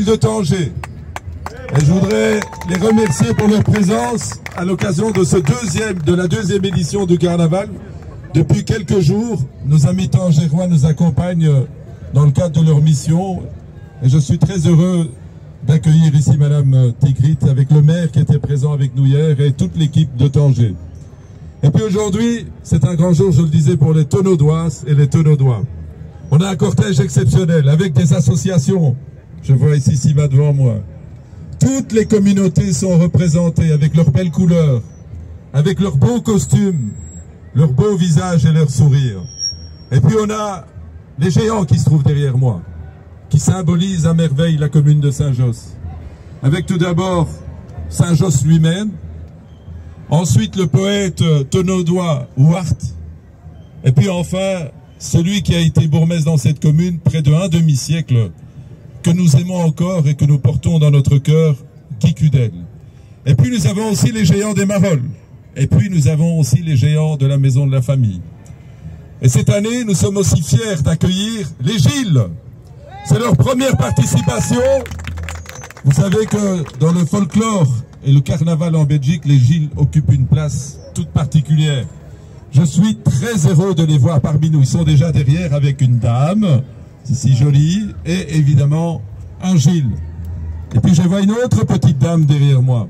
de Tanger. Et je voudrais les remercier pour leur présence à l'occasion de la deuxième édition du carnaval. Depuis quelques jours, nos amis tangérois nous accompagnent dans le cadre de leur mission. Et je suis très heureux d'accueillir ici Madame Tigrit avec le maire qui était présent avec nous hier et toute l'équipe de Tanger. Et puis aujourd'hui, c'est un grand jour, je le disais, pour les Tonaudoises et les Tonaudois. On a un cortège exceptionnel avec des associations. Je vois ici Siva devant moi. Toutes les communautés sont représentées avec leurs belles couleurs, avec leurs beaux costumes, leurs beaux visages et leurs sourires. Et puis on a les géants qui se trouvent derrière moi, qui symbolisent à merveille la commune de Saint-Josse. Avec tout d'abord Saint-Josse lui-même, ensuite le poète tonaudois Huart, et puis enfin celui qui a été bourgmestre dans cette commune près d'un demi-siècle, que nous aimons encore et que nous portons dans notre cœur, Guy Cudel. Et puis nous avons aussi les géants des Marolles, et puis nous avons aussi les géants de la maison de la famille. Et cette année, nous sommes aussi fiers d'accueillir les Gilles. C'est leur première participation. Vous savez que dans le folklore et le carnaval en Belgique, les Gilles occupent une place toute particulière. Je suis très heureux de les voir parmi nous. Ils sont déjà derrière avec une dame, c'est si joli, et évidemment un Gilles. Et puis je vois une autre petite dame derrière moi.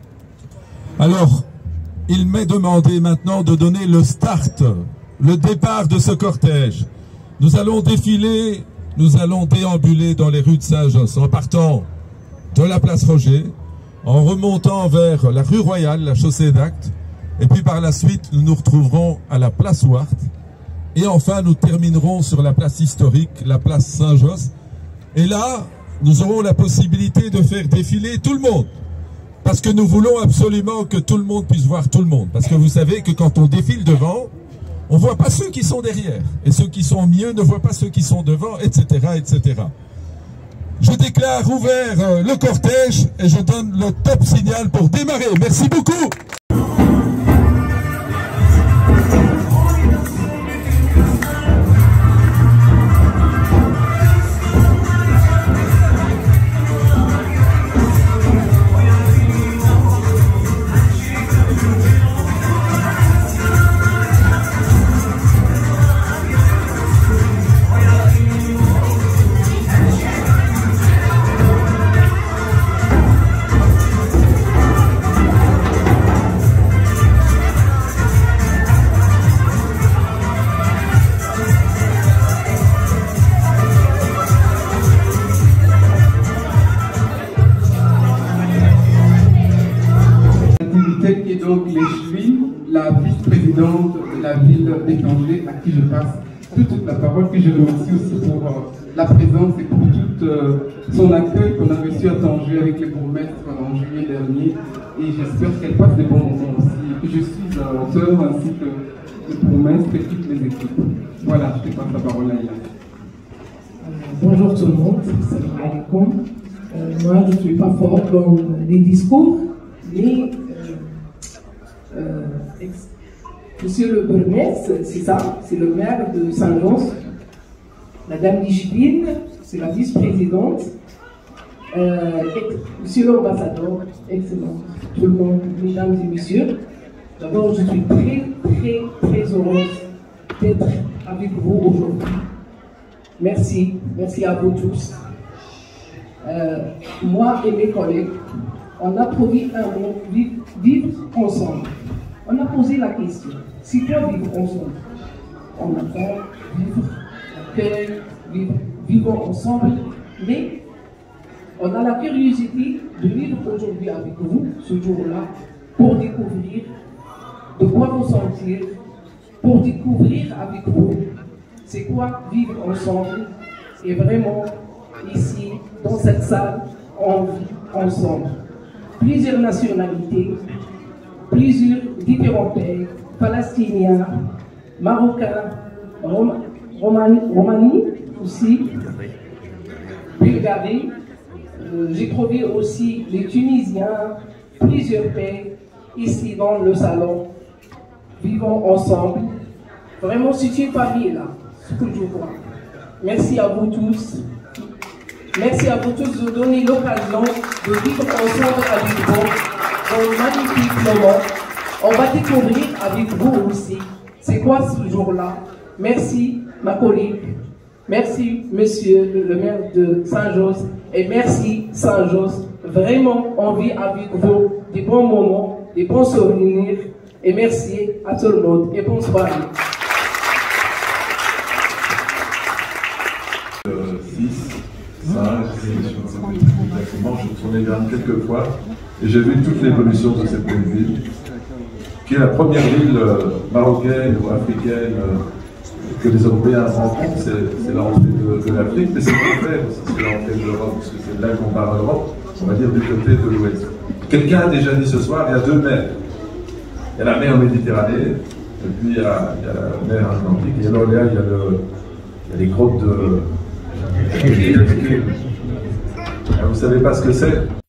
Alors, il m'est demandé maintenant de donner le start, le départ de ce cortège. Nous allons défiler, nous allons déambuler dans les rues de Saint-Josse en partant de la place Roger, en remontant vers la rue Royale, la chaussée d'Actes, et puis par la suite nous nous retrouverons à la place Huart, et enfin nous terminerons sur la place historique, la place Saint-Josse, et là nous aurons la possibilité de faire défiler tout le monde, parce que nous voulons absolument que tout le monde puisse voir tout le monde, parce que vous savez que quand on défile devant, on ne voit pas ceux qui sont derrière, et ceux qui sont au milieu ne voient pas ceux qui sont devant, etc., etc. Je déclare ouvert le cortège et je donne le top signal pour démarrer. Merci beaucoup. La vice-présidente de la ville de Tanger, à qui je passe toute la parole, que je remercie aussi pour la présence et pour tout son accueil qu'on a reçu à Tanger avec les bourgmestres en juillet dernier. Et j'espère qu'elle passe des bons moments aussi. Je suis un auteur ainsi que le bourgmestre et toutes les équipes. Voilà, je te passe la parole à Ila. Bonjour tout le monde, salam alaikum. Moi, je ne suis pas fort dans les discours, mais Monsieur le bourgmestre, c'est ça, c'est le maire de Saint-Josse. Madame Lichvine, c'est la vice-présidente. Monsieur l'ambassadeur, excellent. Tout le monde, mesdames et messieurs. D'abord, je suis très heureuse d'être avec vous aujourd'hui. Merci, merci à vous tous. Moi et mes collègues, on a produit un mot, vivre ensemble. On a posé la question, c'est quoi vivre ensemble? On entend vivre, accueil, vivre ensemble, mais on a la curiosité de vivre aujourd'hui avec vous, ce jour-là, pour découvrir de quoi vous sentir, pour découvrir avec vous c'est quoi vivre ensemble. Et vraiment, ici, dans cette salle, on vit ensemble. Plusieurs nationalités, plusieurs différents pays, palestiniens, marocains, Roumanie aussi, Bulgarie. J'ai trouvé aussi les Tunisiens, plusieurs pays ici dans le salon, vivons ensemble. Vraiment, c'est une famille là, ce que je vois. Merci à vous tous. Merci à vous tous de donner l'occasion de vivre ensemble avec vous un magnifique moment. On va découvrir avec vous aussi c'est quoi ce jour-là. Merci ma collègue, merci monsieur le maire de Saint-Josse et merci Saint-Josse. Vraiment, on vit avec vous des bons moments, des bons souvenirs et merci à tout le monde et bonne soirée. 6, 5, exactement, je tournais bien quelques fois et j'ai vu toute l'évolution de cette belle ville, qui est la première ville marocaine ou africaine que les Européens rencontrent. C'est l'entrée de l'Afrique, mais c'est le contraire aussi, c'est l'entrée de l'Europe, parce que c'est là qu'on parle d'Europe, on va dire du côté de l'Ouest. Quelqu'un a déjà dit ce soir, il y a deux mers. Il y a la mer Méditerranée, et puis il y a la mer Atlantique, et alors là, il y a les grottes de... Vous ne savez pas ce que c'est?